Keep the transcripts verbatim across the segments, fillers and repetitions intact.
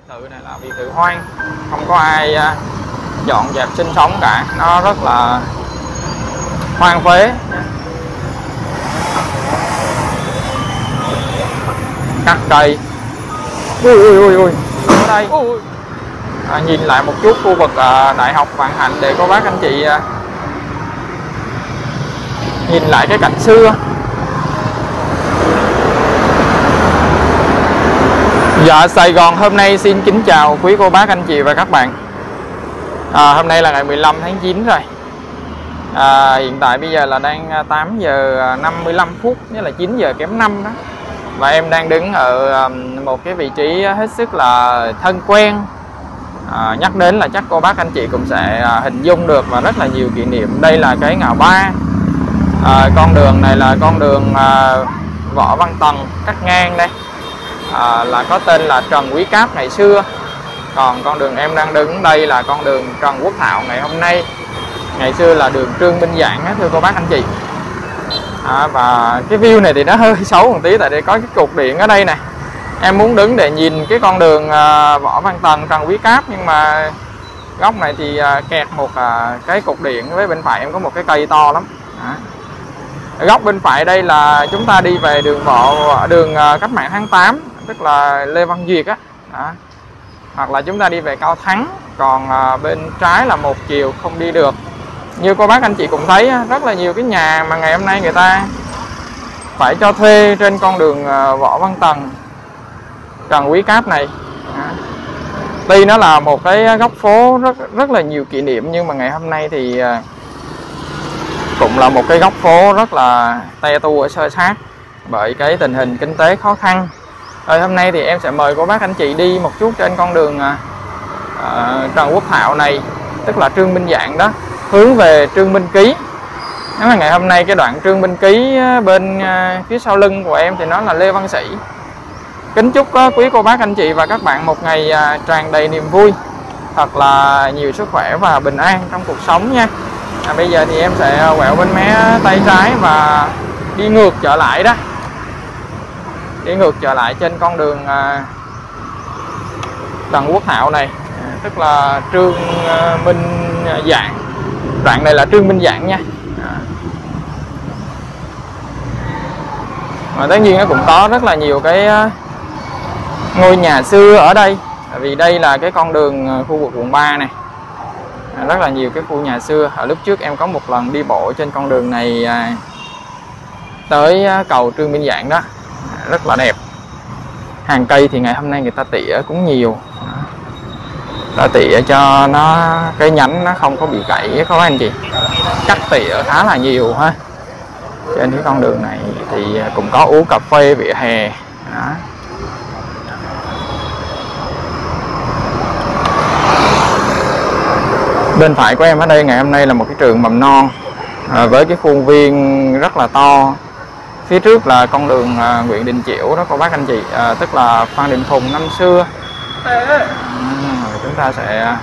Tự này là biệt thự hoang, không có ai dọn dẹp sinh sống cả, nó rất là hoang phế. Cắt cây, ui ui ui ui ở đây. Ui. À, nhìn lại một chút khu vực à, Đại học Vạn Hạnh để cô bác anh chị à, nhìn lại cái cảnh xưa. Dạ, Sài Gòn hôm nay xin kính chào quý cô bác anh chị và các bạn. à, Hôm nay là ngày mười lăm tháng chín rồi. à, Hiện tại bây giờ là đang tám giờ năm mươi lăm phút, nghĩa là chín giờ kém năm đó. Và em đang đứng ở một cái vị trí hết sức là thân quen. à, Nhắc đến là chắc cô bác anh chị cũng sẽ hình dung được và rất là nhiều kỷ niệm. Đây là cái ngã ba. à, Con đường này là con đường à, Võ Văn Tần cắt ngang đây. À, là có tên là Trần Quý Cáp ngày xưa. Còn con đường em đang đứng đây là con đường Trần Quốc Thảo ngày hôm nay. Ngày xưa là đường Trương Minh Giảng á, thưa cô bác anh chị. à, Và cái view này thì nó hơi xấu một tí, tại đây có cái cột điện ở đây này. Em muốn đứng để nhìn cái con đường à, Võ Văn Tần Trần Quý Cáp, nhưng mà góc này thì à, kẹt một à, cái cột điện. Với bên phải em có một cái cây to lắm. à. Góc bên phải đây là chúng ta đi về đường Võ đường à, Cách mạng tháng tám, tức là Lê Văn Duyệt á. Đó. Hoặc là chúng ta đi về Cao Thắng. Còn à, bên trái là một chiều không đi được. Như cô bác anh chị cũng thấy rất là nhiều cái nhà mà ngày hôm nay người ta phải cho thuê trên con đường à, Võ Văn Tần Trần Quý Cáp này. Đó. Tuy nó là một cái góc phố rất rất là nhiều kỷ niệm, nhưng mà ngày hôm nay thì à, cũng là một cái góc phố rất là te tua xơ xác bởi cái tình hình kinh tế khó khăn. Rồi hôm nay thì em sẽ mời cô bác anh chị đi một chút trên con đường uh, Trần Quốc Thảo này, tức là Trương Minh Giảng đó, hướng về Trương Minh Ký. Nếu mà ngày hôm nay cái đoạn Trương Minh Ký bên uh, phía sau lưng của em thì nó là Lê Văn Sĩ. Kính chúc uh, quý cô bác anh chị và các bạn một ngày uh, tràn đầy niềm vui, thật là nhiều sức khỏe và bình an trong cuộc sống nha. À, bây giờ thì em sẽ quẹo bên mé tay trái và đi ngược trở lại đó. Đi ngược trở lại trên con đường à, Trần Quốc Thảo này, à, tức là Trương à, Minh Giảng. Đoạn này là Trương Minh Giảng nha. à. Mà tất nhiên nó cũng có rất là nhiều cái à, ngôi nhà xưa ở đây. Tại vì đây là cái con đường à, khu vực quận ba này. à, Rất là nhiều cái khu nhà xưa. Ở lúc trước em có một lần đi bộ trên con đường này à, tới à, cầu Trương Minh Giảng đó. Rất là đẹp. Hàng cây thì ngày hôm nay người ta tỉa cũng nhiều. Ta tỉa cho nó cái nhánh nó không có bị gãy các anh chị. Cắt tỉa khá là nhiều ha. Trên cái con đường này thì cũng có uống cà phê vỉa hè. Đó. Bên phải của em ở đây ngày hôm nay là một cái trường mầm non à, với cái khuôn viên rất là to. Phía trước là con đường à, Nguyễn Đình Chiểu đó cô bác anh chị, à, tức là Phan Đình Phùng năm xưa. à, Chúng ta sẽ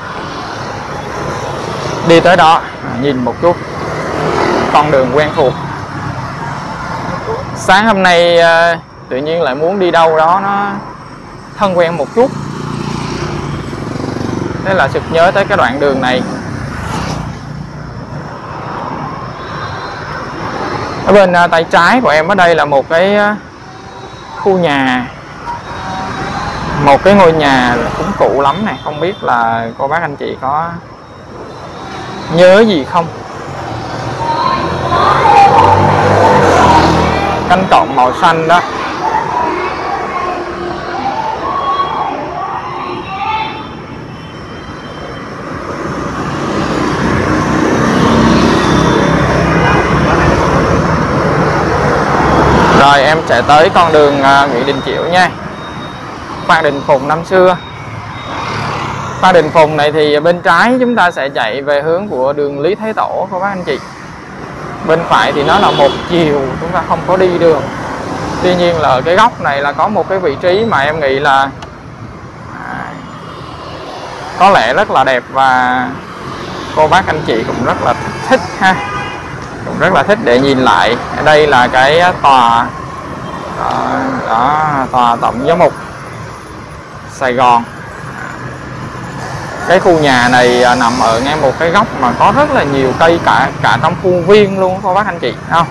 đi tới đó, à, nhìn một chút con đường quen thuộc. Sáng hôm nay à, tự nhiên lại muốn đi đâu đó nó thân quen một chút, thế là sực nhớ tới cái đoạn đường này. Ở bên uh, tay trái của em ở đây là một cái uh, khu nhà, một cái ngôi nhà cũng cũ lắm này, không biết là cô bác anh chị có nhớ gì không. Cánh cổng màu xanh đó. Rồi em sẽ tới con đường uh, Nguyễn Đình Chiểu nha. Phan Đình Phùng năm xưa. Phan Đình Phùng này thì bên trái chúng ta sẽ chạy về hướng của đường Lý Thái Tổ các bác anh chị. Bên phải thì nó là một chiều, chúng ta không có đi được. Tuy nhiên là ở cái góc này là có một cái vị trí mà em nghĩ là à, có lẽ rất là đẹp và cô bác anh chị cũng rất là thích ha. Cũng rất là thích để nhìn lại. Ở đây là cái tòa đó, đó, tòa tổng giám mục Sài Gòn. Cái khu nhà này nằm ở ngay một cái góc mà có rất là nhiều cây cả cả trong khuôn viên luôn cô bác anh chị, không?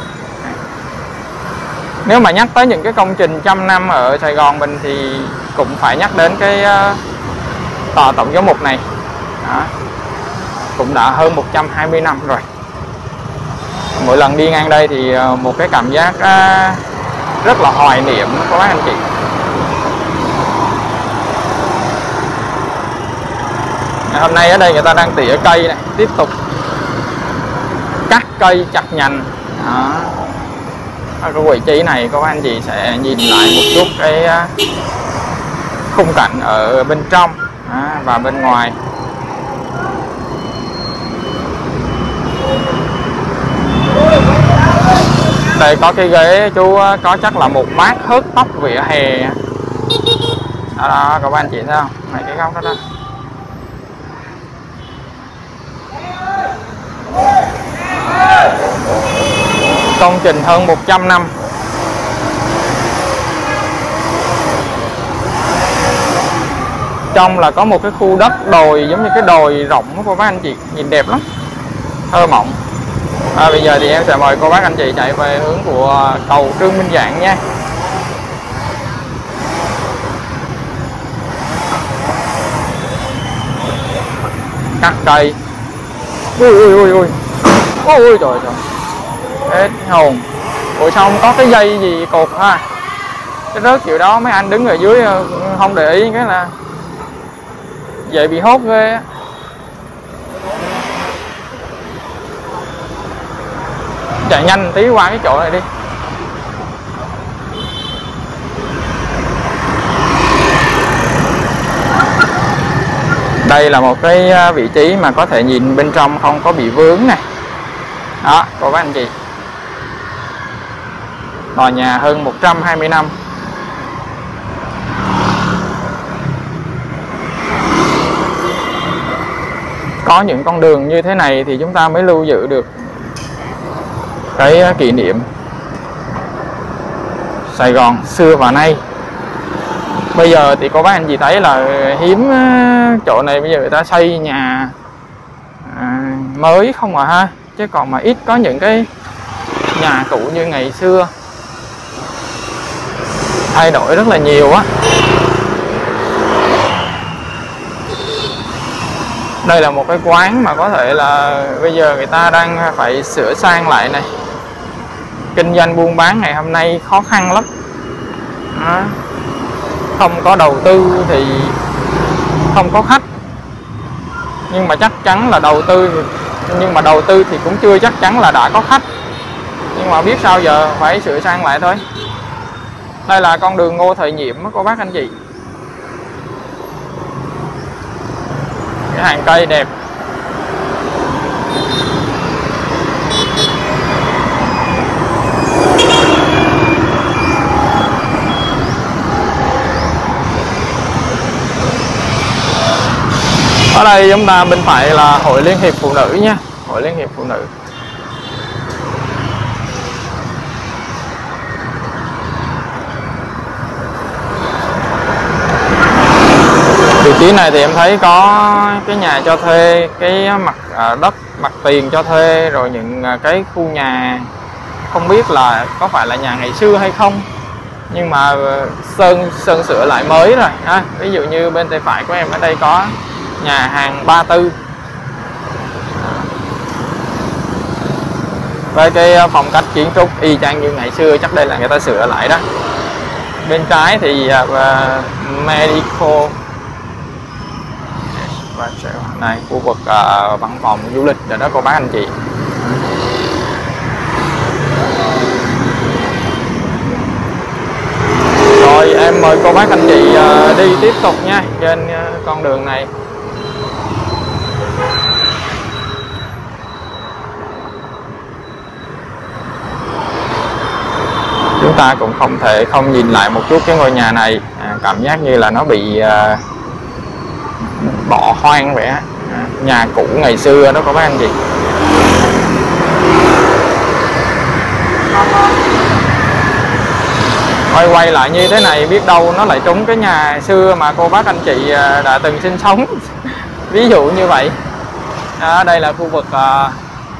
Nếu mà nhắc tới những cái công trình trăm năm ở Sài Gòn mình thì cũng phải nhắc đến cái uh, tòa Tổng giám mục này. Đó. Cũng đã hơn một trăm hai mươi năm rồi. Mỗi lần đi ngang đây thì uh, một cái cảm giác uh, rất là hoài niệm các bác anh chị. Hôm nay ở đây người ta đang tỉa cây này, tiếp tục cắt cây chặt nhành. Đó. Ở cái vị trí này các anh chị sẽ nhìn lại một chút cái khung cảnh ở bên trong và bên ngoài. Đây có cái ghế chú có chắc là một bát hớt tóc vỉa hè. Đó, đó các anh chị thấy không? Này cái góc đó đó. Công trình hơn một trăm năm. Trong là có một cái khu đất đồi giống như cái đồi rộng của cô bác anh chị, nhìn đẹp lắm, thơ mộng. À, bây giờ thì em sẽ mời cô bác anh chị chạy về hướng của cầu Trương Minh Giảng nha. Cắt cây. Ui ui ui ui. Ui trời trời. Hết hồn. Ủa sao không có cái dây gì cột ha? Cái rớt kiểu đó mấy anh đứng ở dưới không để ý cái là vậy bị hốt ghê á. Chạy nhanh tí qua cái chỗ này đi. Đây là một cái vị trí mà có thể nhìn bên trong không có bị vướng nè. Đó, cô bác anh chị. Tòa nhà hơn một trăm hai mươi năm. Có những con đường như thế này thì chúng ta mới lưu giữ được cái kỷ niệm Sài Gòn xưa và nay. Bây giờ thì cô bác anh chị thấy là hiếm chỗ này bây giờ người ta xây nhà à, mới không à ha, chứ còn mà ít có những cái nhà cũ như ngày xưa. Thay đổi rất là nhiều á. Đây là một cái quán mà có thể là bây giờ người ta đang phải sửa sang lại này. Kinh doanh buôn bán ngày hôm nay khó khăn lắm. Đó. Không có đầu tư thì không có khách. Nhưng mà chắc chắn là đầu tư nhưng mà đầu tư thì cũng chưa chắc chắn là đã có khách. Nhưng mà biết sao giờ, phải sửa sang lại thôi. Đây là con đường Ngô Thời Nhiệm đó cô bác anh chị. Cái hàng cây đẹp. Ở đây chúng ta bên phải là Hội Liên hiệp Phụ nữ nha, Hội Liên hiệp Phụ nữ. Vị trí này thì em thấy có cái nhà cho thuê, cái mặt đất, mặt tiền cho thuê, rồi những cái khu nhà không biết là có phải là nhà ngày xưa hay không, nhưng mà sơn sơn sửa lại mới rồi ha. Ví dụ như bên tay phải của em ở đây có nhà hàng Ba Tư với cái phong cách kiến trúc y chang như ngày xưa, chắc đây là người ta sửa lại đó. Bên trái thì uh, Medico này, khu vực uh, văn phòng du lịch rồi đó cô bác anh chị. Rồi em mời cô bác anh chị uh, đi tiếp tục nha, trên uh, con đường này. Chúng ta cũng không thể không nhìn lại một chút cái ngôi nhà này, à, cảm giác như là nó bị uh, bỏ hoang vậy á, à, nhà cũ ngày xưa đó các bác anh chị. quay quay lại như thế này biết đâu nó lại trúng cái nhà xưa mà cô bác anh chị đã từng sinh sống. Ví dụ như vậy. Đó, đây là khu vực uh,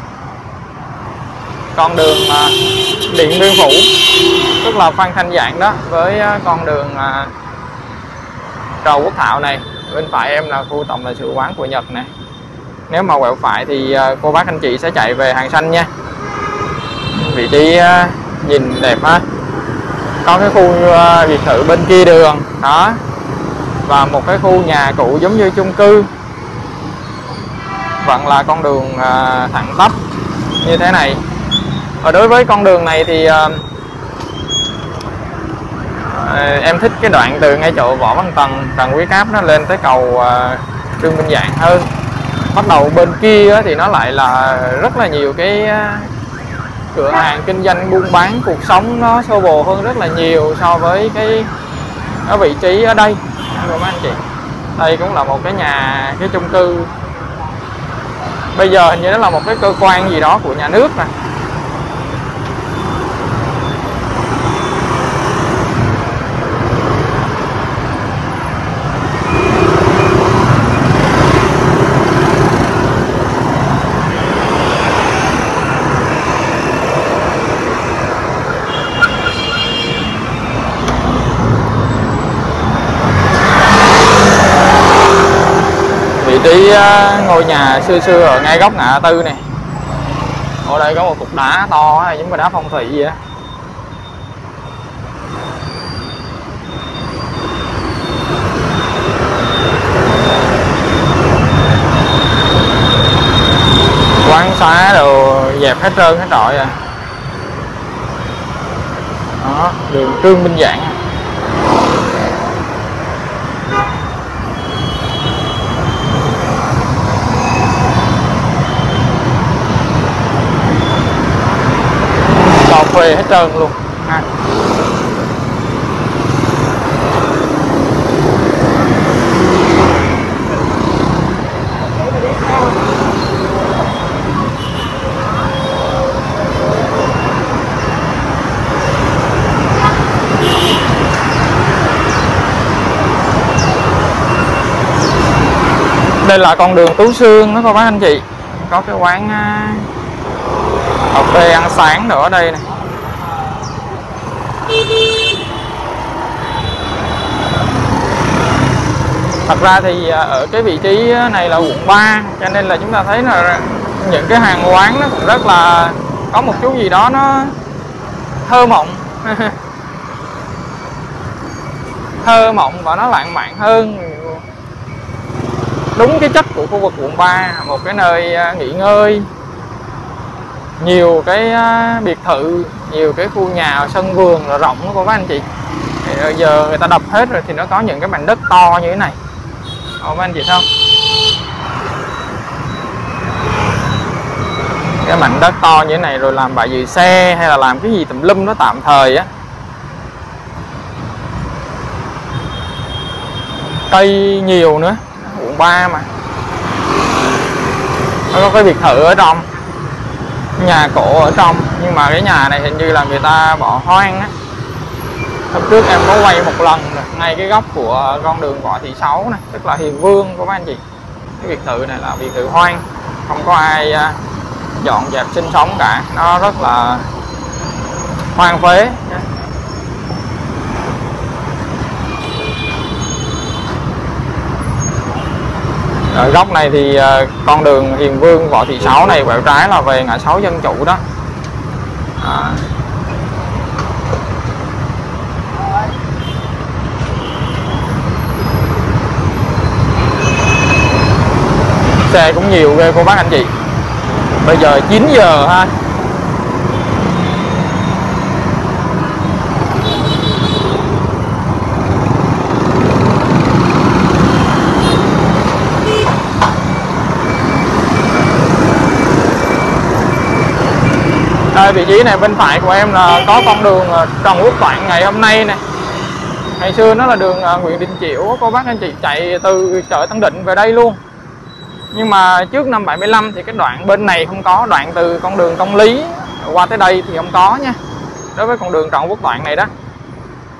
con đường uh, Điện Biên Phủ, tức là Phan Thanh Giản đó, với uh, con đường uh, Cầu Quốc Thảo này. Bên phải em là khu tổng lãnh sự quán của Nhật này. Nếu mà quẹo phải thì uh, cô bác anh chị sẽ chạy về Hàng Xanh nha. Vị trí uh, nhìn đẹp ha. Có cái khu uh, biệt thự bên kia đường đó, và một cái khu nhà cũ giống như chung cư. Vẫn là con đường uh, thẳng tắp như thế này. Và đối với con đường này thì uh, uh, em thích cái đoạn từ ngay chỗ Võ Văn Tần, Trần Quý Cáp nó lên tới cầu uh, Trương Minh Giảng hơn. Bắt đầu bên kia thì nó lại là rất là nhiều cái uh, cửa hàng kinh doanh buôn bán, cuộc sống nó xô bồ hơn rất là nhiều so với cái ở vị trí ở đây. Các anh chị, đây cũng là một cái nhà, cái chung cư. Bây giờ hình như nó là một cái cơ quan gì đó của nhà nước nè. Vị trí ngôi nhà xưa xưa ở ngay góc ngã tư này. Ở đây có một cục đá to giống như đá phong thủy vậy á. Quán xá đồ dẹp hết trơn hết trọi à. Đó, đường Trương Minh Giảng. Cà phê hết trơn luôn ha. Đây là con đường Tú Xương đó các bác anh chị. Có cái quán cà phê ăn sáng nữa ở đây này. Thật ra thì ở cái vị trí này là quận ba, cho nên là chúng ta thấy là những cái hàng quán nó cũng rất là có một chút gì đó nó thơ mộng. Thơ mộng và nó lãng mạn hơn. Đúng cái chất của khu vực quận ba, một cái nơi nghỉ ngơi, nhiều cái biệt thự, nhiều cái khu nhà, sân vườn là rộng của các anh chị. Thì giờ người ta đập hết rồi thì nó có những cái mảnh đất to như thế này. Các anh chị thấy không? Cái mảnh đất to như thế này rồi làm bãi giữ xe hay là làm cái gì tùm lum nó tạm thời á. Cây nhiều nữa, quận ba mà. Nó có cái biệt thự ở trong, nhà cổ ở trong, nhưng mà cái nhà này hình như là người ta bỏ hoang á. Hôm trước em có quay một lần rồi, ngay cái góc của con đường Võ Thị Sáu này, tức là Hiền Vương của các anh chị. Cái biệt thự này là biệt thự hoang, không có ai dọn dẹp sinh sống cả, nó rất là hoang phế. Ở góc này thì con đường Hiền Vương Võ Thị Sáu này quẹo trái là về ngã sáu Dân Chủ đó. À. Xe cũng nhiều ghê cô bác anh chị. Bây giờ chín giờ ha. Đây, vị trí này bên phải của em là có con đường Trần Quốc Toản ngày hôm nay nè. Ngày xưa nó là đường Nguyễn Đình Chiểu, cô bác anh chị chạy từ chợ Tân Định về đây luôn. Nhưng mà trước năm bảy mươi lăm thì cái đoạn bên này không có, đoạn từ con đường Công Lý qua tới đây thì không có nha. Đối với con đường Trần Quốc Toản này đó.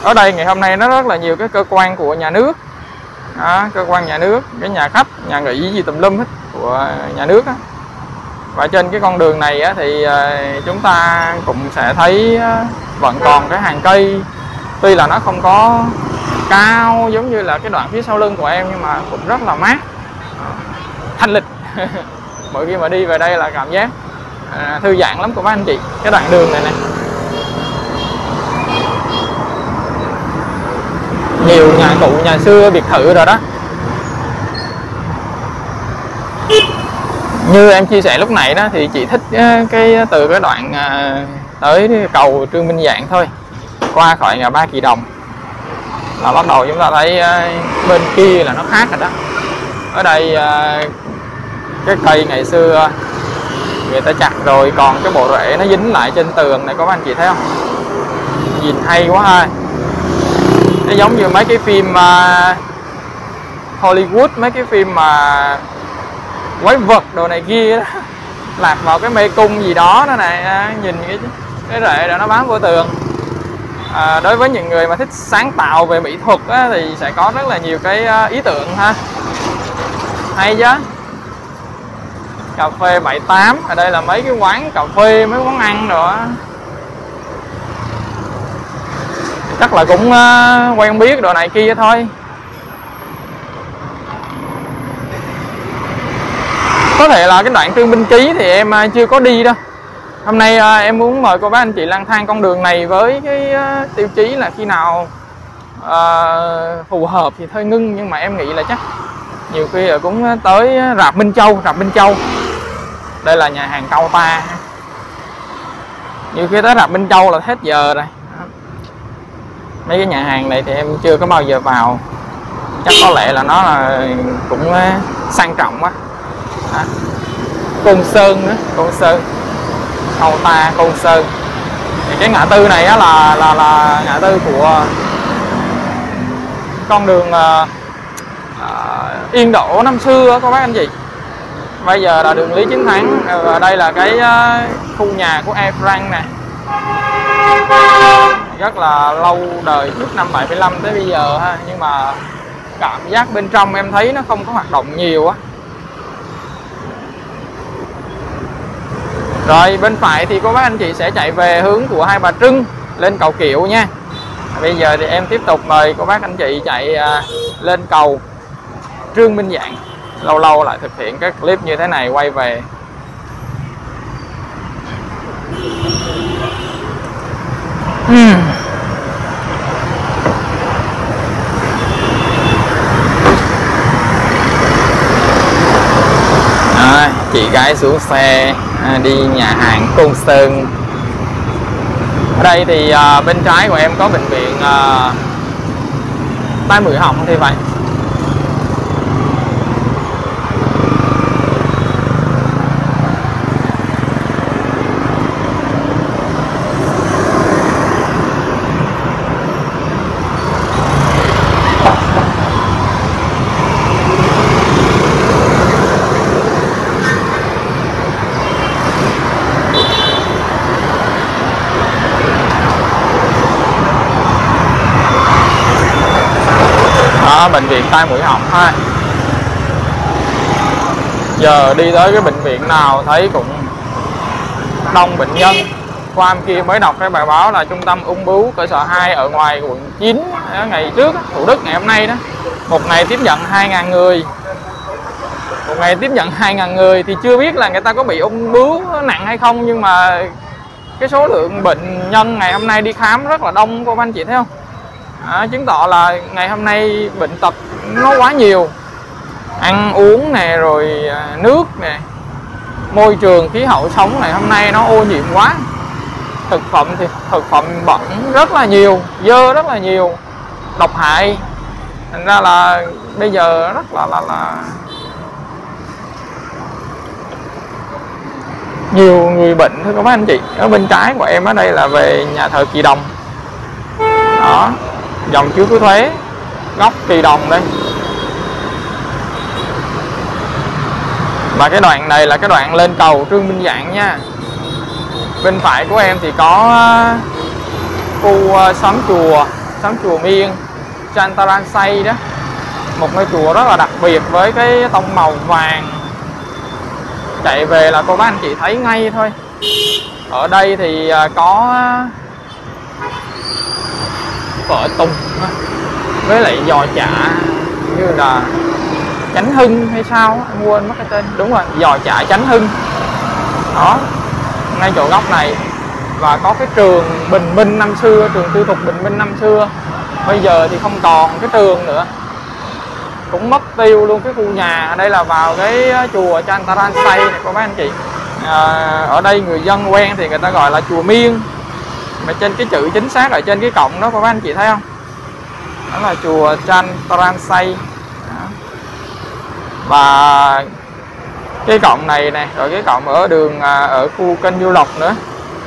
ở đây ngày hôm nay nó rất là nhiều cái cơ quan của nhà nước. Đó, cơ quan nhà nước, cái nhà khách, nhà nghỉ gì tùm lum hết của nhà nước á. Và trên cái con đường này á, thì chúng ta cũng sẽ thấy vẫn còn cái hàng cây, tuy là nó không có cao giống như là cái đoạn phía sau lưng của em, nhưng mà cũng rất là mát, thanh lịch. Mỗi khi mà đi về đây là cảm giác à, thư giãn lắm của các anh chị. Cái đoạn đường này nè, nhiều nhà cụ nhà xưa biệt thự rồi đó. Như em chia sẻ lúc nãy đó thì chị thích cái từ cái đoạn à, tới cầu Trương Minh Dạng thôi, qua khỏi ngã ba Kỳ Đồng là bắt đầu chúng ta thấy à, bên kia là nó khác rồi đó. Ở đây à, cái cây ngày xưa người ta chặt rồi, còn cái bộ rễ nó dính lại trên tường này, có anh chị thấy không? Nhìn hay quá ha. Nó giống như mấy cái phim uh, Hollywood, mấy cái phim mà quái vật đồ này kia đó, lạc vào cái mê cung gì đó đó này, à, nhìn cái cái rễ đó nó bám vô tường. À, đối với những người mà thích sáng tạo về mỹ thuật á, thì sẽ có rất là nhiều cái uh, ý tưởng ha, hay chứ. Cà phê bảy tám, ở đây là mấy cái quán cà phê, mấy quán ăn rồi á. Chắc là cũng uh, quen biết đồ này kia thôi. Có thể là cái đoạn Trương Minh Chí thì em uh, chưa có đi đâu. Hôm nay uh, em muốn mời cô bác anh chị lang thang con đường này với cái uh, tiêu chí là khi nào uh, phù hợp thì thôi ngưng. Nhưng mà em nghĩ là chắc nhiều khi cũng tới rạp Minh Châu, rạp Minh Châu. Đây là nhà hàng Cau Ta. Nhiều khi tới rạp Minh Châu là hết giờ rồi. Mấy cái nhà hàng này thì em chưa có bao giờ vào, chắc có lẽ là nó là cũng sang trọng quá. À, Côn Sơn nữa, Côn Sơn, Cau Ta, Côn Sơn. Thì cái ngã tư này á là là là ngã tư của con đường uh, uh, Yên Đỗ năm xưa các bác anh chị. Bây giờ là đường Lý Chính Thắng, và đây là cái uh, khu nhà của Air France nè. Rất là lâu đời, trước năm bảy mươi lăm tới bây giờ ha, nhưng mà cảm giác bên trong em thấy nó không có hoạt động nhiều á. Rồi bên phải thì cô bác anh chị sẽ chạy về hướng của Hai Bà Trưng lên cầu Kiệu nha. Bây giờ thì em tiếp tục mời cô bác anh chị chạy uh, lên cầu Trương Minh Dạng. Lâu lâu lại thực hiện các clip như thế này quay về. Hmm. À, chị gái xuống xe à, đi nhà hàng Côn Sơn. Ở đây thì à, bên trái của em có bệnh viện à, Tai Mũi Họng thì vậy. Bệnh viện Tai Mũi Họng ha. Giờ đi tới cái bệnh viện nào thấy cũng đông bệnh nhân. Qua em kia mới đọc cái bài báo là trung tâm ung bướu cơ sở hai ở ngoài quận chín ngày trước, Thủ Đức ngày hôm nay đó, một ngày tiếp nhận hai nghìn người. Một ngày tiếp nhận hai nghìn người thì chưa biết là người ta có bị ung bướu nặng hay không, nhưng mà cái số lượng bệnh nhân ngày hôm nay đi khám rất là đông cô anh chị thấy không? À, chứng tỏ là ngày hôm nay bệnh tật nó quá nhiều. Ăn uống nè, rồi nước nè, môi trường khí hậu sống này hôm nay nó ô nhiễm quá. Thực phẩm thì thực phẩm bẩn rất là nhiều, dơ rất là nhiều, độc hại. Thành ra là bây giờ rất là là là nhiều người bệnh thưa các bác anh chị. Ở bên trái của em ở đây là về nhà thờ Kỳ Đồng. Đó, dòng chiếu cứ thuế, góc Kỳ Đồng đây. Và cái đoạn này là cái đoạn lên cầu Trương Minh Dạng nha. Bên phải của em thì có khu xóm chùa xóm chùa Miên Chantaransai đó, một ngôi chùa rất là đặc biệt với cái tông màu vàng. Chạy về là cô bác anh chị thấy ngay thôi. Ở đây thì có phở tùng với lại giò chả như là Chánh Hưng hay sao, em quên mất cái tên. Đúng rồi, giò chả Chánh Hưng đó, ngay chỗ góc này. Và có cái trường Bình Minh năm xưa, trường tư thục Bình Minh năm xưa, bây giờ thì không còn cái trường nữa, cũng mất tiêu luôn cái khu nhà. Đây là vào cái chùa Chantaransai này cô bác anh chị. À, ở đây người dân quen thì người ta gọi là chùa Miên, mà trên cái chữ chính xác ở trên cái cổng đó cô bác anh chị thấy không, đó là chùa Chantaransai. Và cái cổng này nè, rồi cái cổng ở đường ở khu kênh Du Lộc nữa.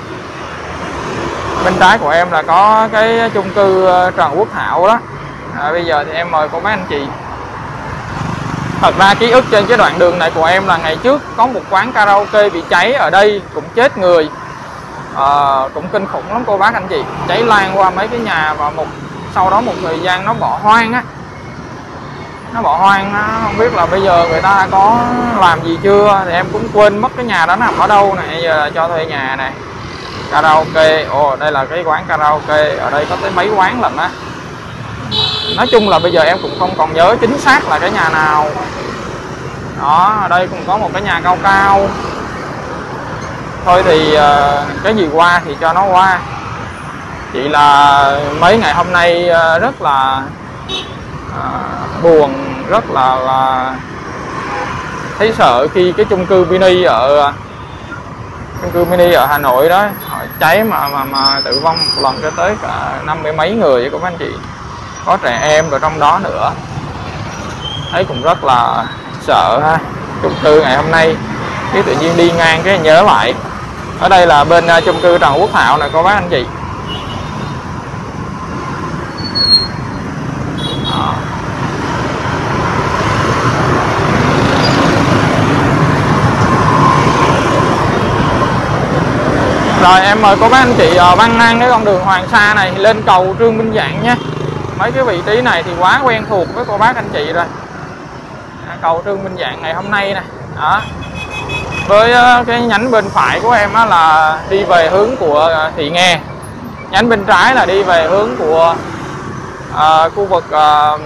Bên trái của em là có cái chung cư Trần Quốc Thảo đó. À, bây giờ thì em mời cô bác anh chị. Thật ra ký ức trên cái đoạn đường này của em là ngày trước có một quán karaoke bị cháy ở đây, cũng chết người, à, cũng kinh khủng lắm cô bác anh chị. Cháy lan qua mấy cái nhà và một sau đó một thời gian nó bỏ hoang á, nó bỏ hoang, nó không biết là bây giờ người ta có làm gì chưa, thì em cũng quên mất cái nhà đó nằm ở đâu này. Giờ là cho thuê nhà này, karaoke. Ồ, đây là cái quán karaoke, ở đây có tới mấy quán lận á. Nói chung là bây giờ em cũng không còn nhớ chính xác là cái nhà nào. Đó, ở đây cũng có một cái nhà cao cao. Thôi thì cái gì qua thì cho nó qua. Chỉ là mấy ngày hôm nay rất là à, buồn, rất là, là thấy sợ khi cái chung cư mini ở chung cư mini ở Hà Nội đó họ cháy mà mà mà tử vong một lần cho tới cả năm mươi mấy người vậy các anh chị, có trẻ em vào trong đó nữa, thấy cũng rất là sợ ha. Chung cư ngày hôm nay cái tự nhiên đi ngang cái nhớ lại. Ở đây là bên chung cư Trần Quốc Thảo này cô bác anh chị. Đó. Rồi em mời cô bác anh chị băng ngang cái con đường Hoàng Sa này lên cầu Trương Minh Giảng nhé. Mấy cái vị trí này thì quá quen thuộc với cô bác anh chị rồi. Cầu Trương Minh Giảng ngày hôm nay nè. Đó. Với cái nhánh bên phải của em là đi về hướng của Thị Nghè, nhánh bên trái là đi về hướng của uh, khu vực uh,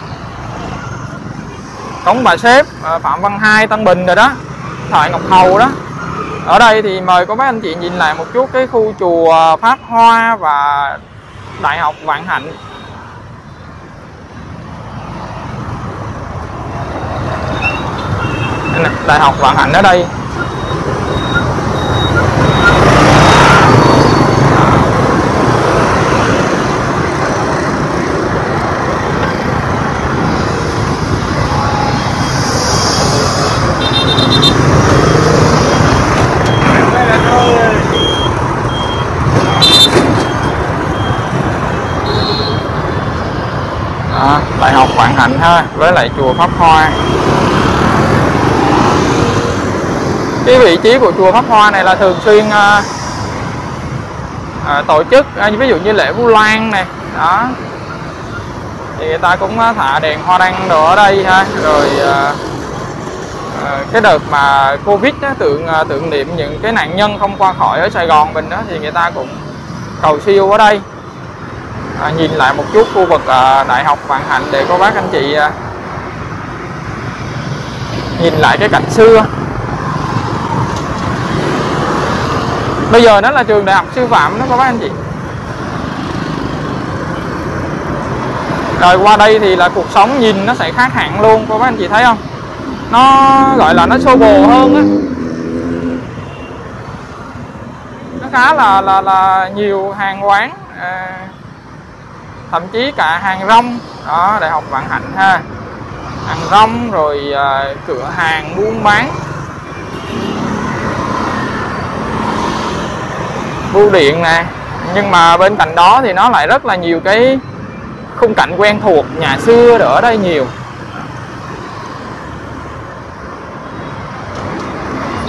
Cống Bà Xếp, uh, Phạm Văn Hai, Tân Bình rồi đó, Thoại Ngọc Hầu đó. Ở đây thì mời các bác anh chị nhìn lại một chút cái khu chùa Pháp Hoa và Đại học Vạn Hạnh. Đại học Vạn Hạnh ở đây. À, Đại học Vạn Hạnh ha, với lại chùa Pháp Hoa. Cái vị trí của chùa Pháp Hoa này là thường xuyên à, à, tổ chức à, ví dụ như lễ Vu Lan này đó, thì người ta cũng thả đèn hoa đăng đồ ở đây ha. Rồi à, à, cái đợt mà Covid đó, tượng tượng niệm những cái nạn nhân không qua khỏi ở Sài Gòn mình đó, thì người ta cũng cầu siêu ở đây. À, nhìn lại một chút khu vực à, Đại học Vạn Hạnh để cô bác anh chị à, nhìn lại cái cảnh xưa. Bây giờ nó là trường đại học sư phạm đó các bác anh chị. Rồi qua đây thì là cuộc sống nhìn nó sẽ khác hẳn luôn, các bác anh chị thấy không? Nó gọi là nó xô bồ hơn á. Nó khá là là là nhiều hàng quán, à, thậm chí cả hàng rong. Đó, Đại học Vạn Hạnh ha. Hàng rong rồi à, cửa hàng buôn bán, bưu điện nè. Nhưng mà bên cạnh đó thì nó lại rất là nhiều cái khung cảnh quen thuộc, nhà xưa ở đây nhiều.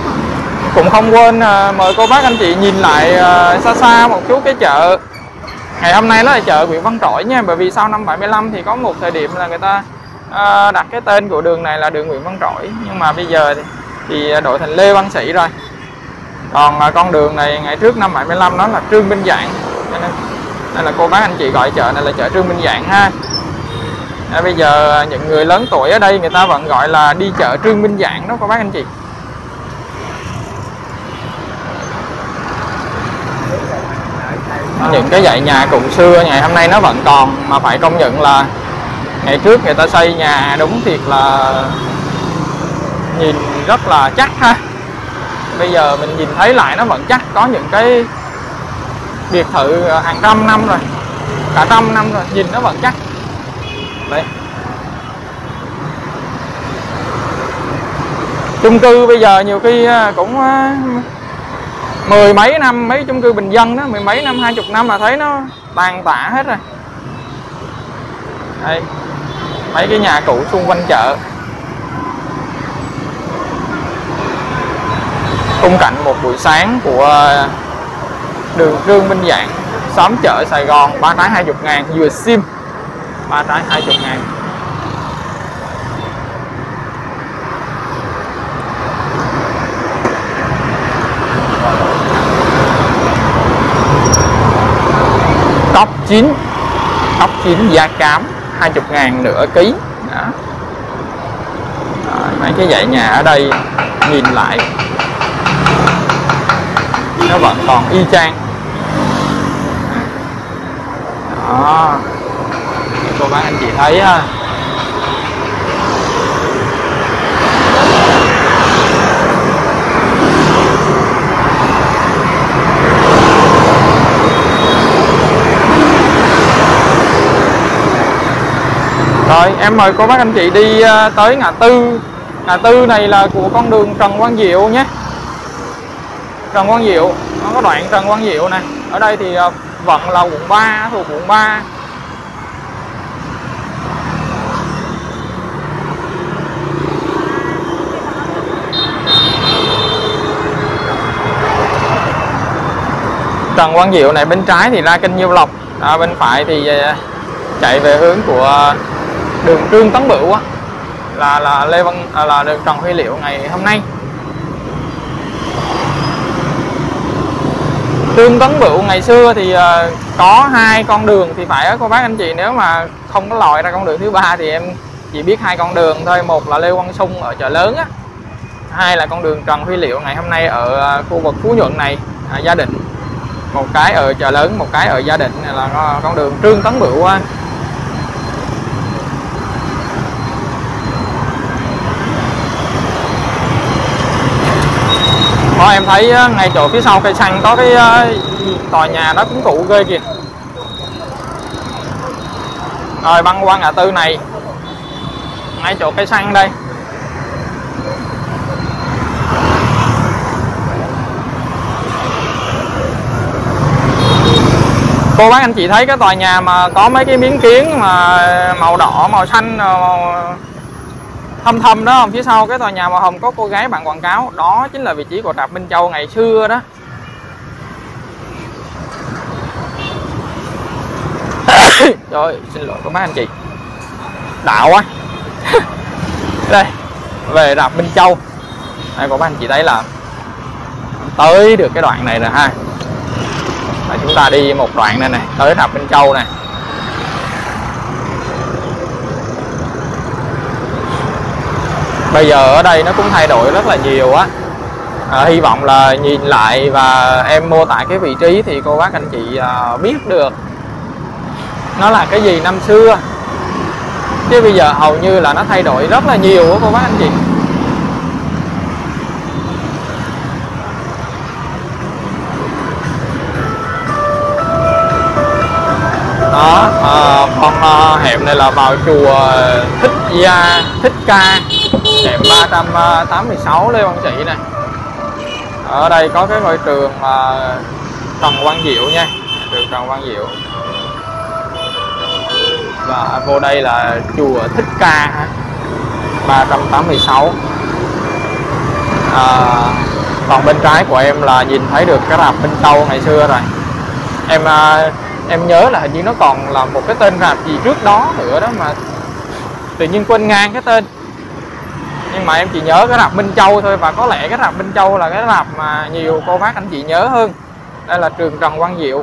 Cũng không quên à, mời cô bác anh chị nhìn lại à, xa xa một chút cái chợ Ngày hôm nay nó là chợ Nguyễn Văn Trỗi nha, bởi vì sau năm bảy mươi lăm thì có một thời điểm là người ta uh, đặt cái tên của đường này là đường Nguyễn Văn Trỗi, nhưng mà bây giờ thì, thì đổi thành Lê Văn Sĩ rồi. Còn uh, con đường này ngày trước năm bảy mươi lăm nó là Trương Minh Dạng, nên, nên là cô bác anh chị gọi chợ này là chợ Trương Minh Dạng ha. À, bây giờ những người lớn tuổi ở đây người ta vẫn gọi là đi chợ Trương Minh Dạng đó cô bác anh chị. Những cái dãy nhà cụ xưa ngày hôm nay nó vẫn còn, mà phải công nhận là ngày trước người ta xây nhà đúng thiệt là nhìn rất là chắc ha. Bây giờ mình nhìn thấy lại nó vẫn chắc, có những cái biệt thự hàng trăm năm rồi, cả trăm năm rồi, nhìn nó vẫn chắc. Đấy. Chung cư bây giờ nhiều khi cũng mười mấy năm, mấy chung cư bình dân đó, mười mấy năm, hai chục năm là thấy nó tàn tạ hết rồi. Đây, mấy cái nhà cũ xung quanh chợ. Khung cảnh một buổi sáng của đường Trương Minh Dạng, xóm chợ Sài Gòn, ba trái hai mươi ngàn, vừa sim, ba trái hai mươi ngàn. Cóc chín, cóc chín da cám hai mươi ngàn nửa ký đó. Rồi, mấy cái dãy nhà ở đây nhìn lại nó vẫn còn y chang đó. Cô bác anh chị thấy ha. Rồi em mời cô bác anh chị đi tới ngã tư. Ngã tư này là của con đường Trần Quang Diệu nhé. Trần Quang Diệu, nó có đoạn Trần Quang Diệu này. Ở đây thì vẫn là quận ba, thuộc quận ba. Trần Quang Diệu này bên trái thì ra kênh Nhiêu Lộc, à, bên phải thì chạy về hướng của đường Trương Tấn Bửu á, là là Lê Văn à, là đường Trần Huy Liệu ngày hôm nay. Trương Tấn Bửu ngày xưa thì uh, có hai con đường thì phải á cô bác anh chị. Nếu mà không có lòi ra con đường thứ ba thì em chỉ biết hai con đường thôi. Một là Lê Quang Sung ở chợ lớn á, hai là con đường Trần Huy Liệu ngày hôm nay ở uh, khu vực Phú Nhuận này, à, Gia Định. Một cái ở chợ lớn, một cái ở Gia Định, là con đường Trương Tấn Bửu á. Đó, em thấy ngay chỗ phía sau cây xăng có cái tòa nhà đó cũng cũ ghê kìa. Rồi băng qua ngã tư này, ngay chỗ cây xăng đây. Cô bác anh chị thấy cái tòa nhà mà có mấy cái miếng kiến mà màu đỏ, màu xanh, màu thâm thâm đó không? Phía sau cái tòa nhà màu hồng có cô gái bạn quảng cáo, đó chính là vị trí của rạp Minh Châu ngày xưa đó. Rồi xin lỗi các bác anh chị, đạo quá. Đây về rạp Minh Châu đây, các bác anh chị thấy là tới được cái đoạn này rồi ha. Và chúng ta đi một đoạn này này tới rạp Minh Châu này. Bây giờ ở đây nó cũng thay đổi rất là nhiều á. À, hy vọng là nhìn lại và em mô tả cái vị trí thì cô bác anh chị à, biết được nó là cái gì năm xưa. Chứ bây giờ hầu như là nó thay đổi rất là nhiều á cô bác anh chị. Đó, à, con à, hẻm này là vào chùa Thích Gia Thích Ca, hẻm ba trăm tám mươi sáu Lê Văn Sĩ này. Ở đây có cái ngôi trường à, Trần Quang Diệu nha, trường Trần Quang Diệu. Và vô đây là chùa Thích Ca ba trăm tám mươi sáu. À, còn bên trái của em là nhìn thấy được cái rạp Minh Châu ngày xưa rồi. Em à, Em nhớ là hình như nó còn là một cái tên rạp gì trước đó nữa đó mà tự nhiên quên ngang cái tên. Nhưng mà em chỉ nhớ cái rạp Minh Châu thôi, và có lẽ cái rạp Minh Châu là cái rạp mà nhiều cô bác anh chị nhớ hơn. Đây là trường Trần Quang Diệu.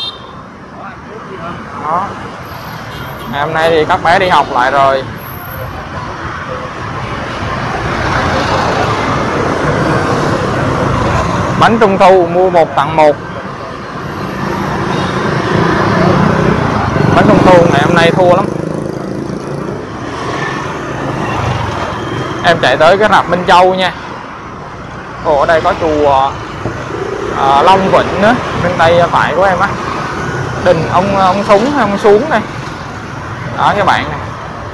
Đó. Ngày hôm nay thì các bé đi học lại rồi. Bánh trung thu mua một tặng một. Bánh trung thu ngày hôm nay thua lắm. Em chạy tới cái rạp Minh Châu nha. Ồ, ở đây có chùa à, Long Vịnh nữa, bên tay phải của em á. Đình ông ông Súng hay ông Xuống đây. Đó các bạn này.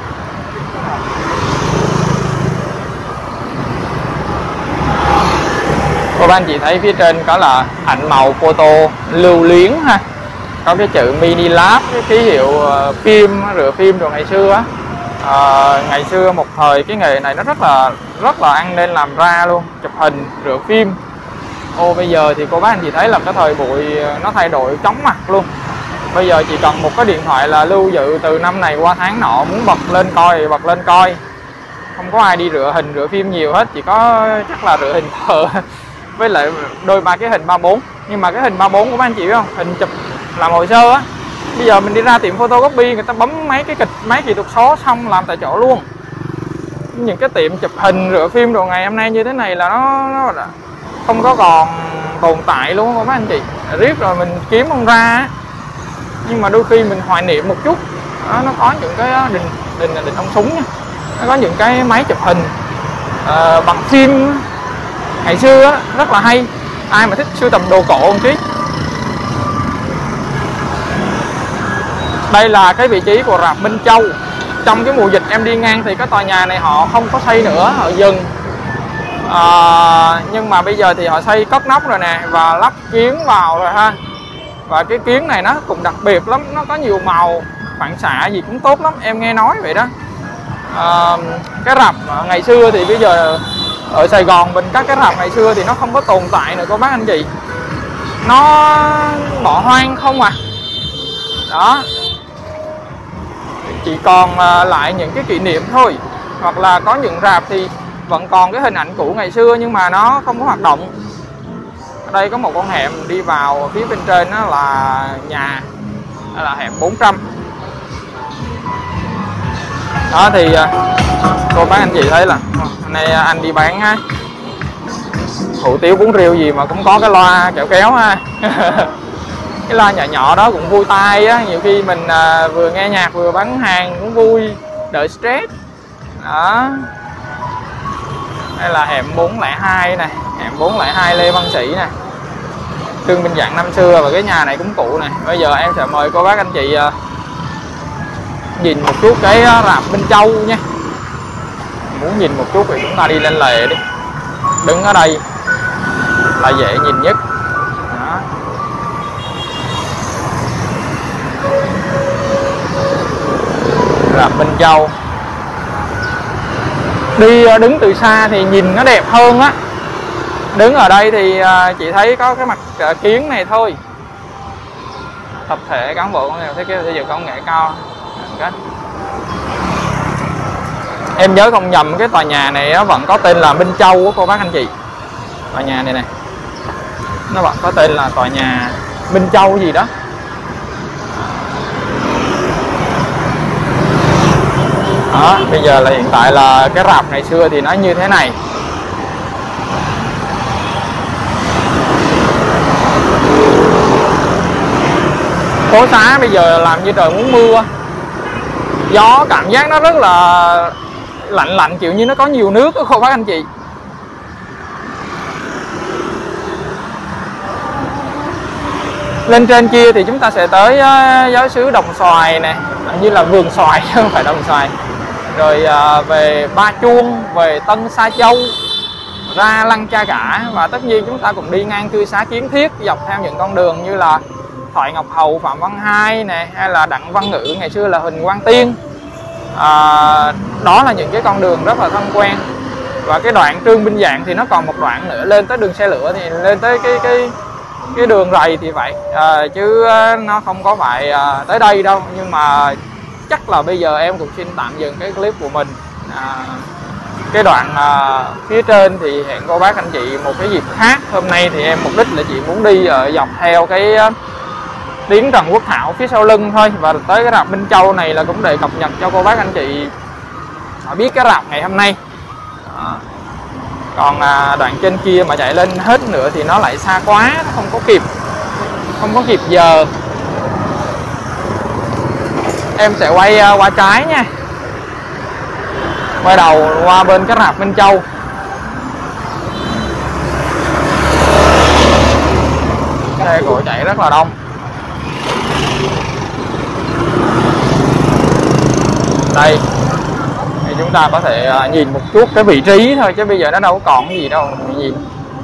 Cô bác anh chị thấy phía trên có là ảnh màu photo lưu luyến ha. Có cái chữ Mini Lab, cái ký hiệu uh, phim, rửa phim rồi ngày xưa á. À, ngày xưa một thời cái nghề này nó rất là rất là ăn nên làm ra luôn, chụp hình rửa phim. Ô bây giờ thì cô bác anh chị thấy là cái thời bụi nó thay đổi chóng mặt luôn. Bây giờ chỉ cần một cái điện thoại là lưu giữ từ năm này qua tháng nọ, muốn bật lên coi bật lên coi. Không có ai đi rửa hình rửa phim nhiều hết, chỉ có chắc là rửa hình thờ với lại đôi ba cái hình ba bốn. Nhưng mà cái hình ba bốn của các anh chị biết không, hình chụp làm hồ sơ á, bây giờ mình đi ra tiệm photocopy người ta bấm mấy cái kịch mấy kỹ thuật số xong làm tại chỗ luôn. Những cái tiệm chụp hình rửa phim đồ ngày hôm nay như thế này là nó, nó không có còn tồn tại luôn các anh chị. Riết rồi mình kiếm không ra. Nhưng mà đôi khi mình hoài niệm một chút đó, nó có những cái đình đình đình ông Súng nha, nó có những cái máy chụp hình uh, bằng phim ngày xưa á, rất là hay. Ai mà thích sưu tầm đồ cổ một tí. Đây là cái vị trí của rạp Minh Châu. Trong cái mùa dịch em đi ngang thì cái tòa nhà này họ không có xây nữa, họ dừng. À, nhưng mà bây giờ thì họ xây cất nóc rồi nè và lắp kiến vào rồi ha. Và cái kiến này nó cũng đặc biệt lắm, nó có nhiều màu, phản xạ gì cũng tốt lắm, em nghe nói vậy đó. À, cái rạp ngày xưa thì bây giờ ở Sài Gòn mình các cái rạp ngày xưa thì nó không có tồn tại nữa cô bác anh chị. Nó bỏ hoang không à. Đó. Chỉ còn lại những cái kỷ niệm thôi. Hoặc là có những rạp thì vẫn còn cái hình ảnh cũ ngày xưa nhưng mà nó không có hoạt động. Ở đây có một con hẻm đi vào phía bên trên đó là nhà, đó là hẻm bốn trăm. Đó thì cô bác anh chị thấy là hôm nay anh đi bán á, hủ tiếu bún riêu gì mà cũng có cái loa kẹo kéo ha. Cái loa nhỏ nhỏ đó cũng vui tai á, nhiều khi mình à, vừa nghe nhạc vừa bán hàng cũng vui, đỡ stress. Đó. Đây là hẻm bốn không hai này, hẻm bốn không hai Lê Văn Sĩ nè. Trương Minh Dạng năm xưa và cái nhà này cũng cũ này. Bây giờ em sẽ mời cô bác anh chị uh, nhìn một chút cái rạp Minh Châu nha. Muốn nhìn một chút thì chúng ta đi lên lề đi. Đứng ở đây là dễ nhìn nhất. Đó. Rạp Minh Châu. Đi đứng từ xa thì nhìn nó đẹp hơn á. Đứng ở đây thì chị thấy có cái mặt kiến này thôi. Tập thể cán bộ thiết kế xây dựng công nghệ cao. Em nhớ không nhầm cái tòa nhà này nó vẫn có tên là Minh Châu của cô bác anh chị. Tòa nhà này nè, nó vẫn có tên là tòa nhà Minh Châu gì đó. Đó, bây giờ là hiện tại là cái rạp ngày xưa thì nó như thế này. Phố xá bây giờ làm như trời muốn mưa. Gió cảm giác nó rất là lạnh lạnh, kiểu như nó có nhiều nước đó cô bác anh chị. Lên trên kia thì chúng ta sẽ tới uh, giáo xứ Đồng Xoài nè, như là vườn xoài chứ không phải Đồng Xoài. Rồi uh, về Ba Chuông, về Tân Sa Châu, ra Lăng Cha Cả. Và tất nhiên chúng ta cũng đi ngang cư xá Kiến Thiết, dọc theo những con đường như là Thoại Ngọc Hầu, Phạm Văn Hai nè, hay là Đặng Văn Ngữ, ngày xưa là Huỳnh Quang Tiên. À, đó là những cái con đường rất là thân quen. Và cái đoạn Trương Minh Dạng thì nó còn một đoạn nữa lên tới đường xe lửa, thì lên tới cái cái cái đường rầy thì vậy, à, chứ nó không có phải à, tới đây đâu. Nhưng mà chắc là bây giờ em cũng xin tạm dừng cái clip của mình. à, cái đoạn à, phía trên thì hẹn cô bác anh chị một cái dịp khác. Hôm nay thì em mục đích là chị muốn đi ở dọc theo cái tuyến Trần Quốc Thảo phía sau lưng thôi, và tới cái rạp Minh Châu này là cũng để cập nhật cho cô bác anh chị biết cái rạp ngày hôm nay. Đó. Còn à, đoạn trên kia mà chạy lên hết nữa thì nó lại xa quá, nó không có kịp không có kịp giờ. Em sẽ quay à, qua trái nha, quay đầu qua bên cái rạp Minh Châu. Xe cộ chạy rất là đông. Đây thì chúng ta có thể nhìn một chút cái vị trí thôi, chứ bây giờ nó đâu có còn cái gì đâu mình nhìn.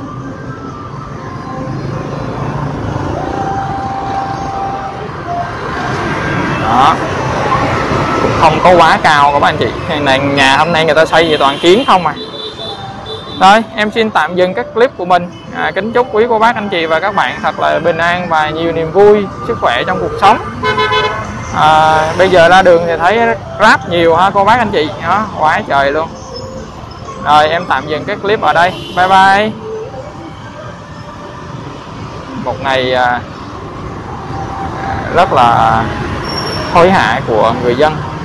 Đó, không có quá cao các anh chị. Này nhà hôm nay người ta xây về toàn kiến không à. Rồi em xin tạm dừng các clip của mình. à, Kính chúc quý cô bác anh chị và các bạn thật là bình an và nhiều niềm vui, sức khỏe trong cuộc sống. à, Bây giờ ra đường thì thấy Grab nhiều ha cô bác anh chị. Đó, quá trời luôn. Rồi em tạm dừng cái clip ở đây. Bye bye. Một ngày à, rất là hối hả của người dân.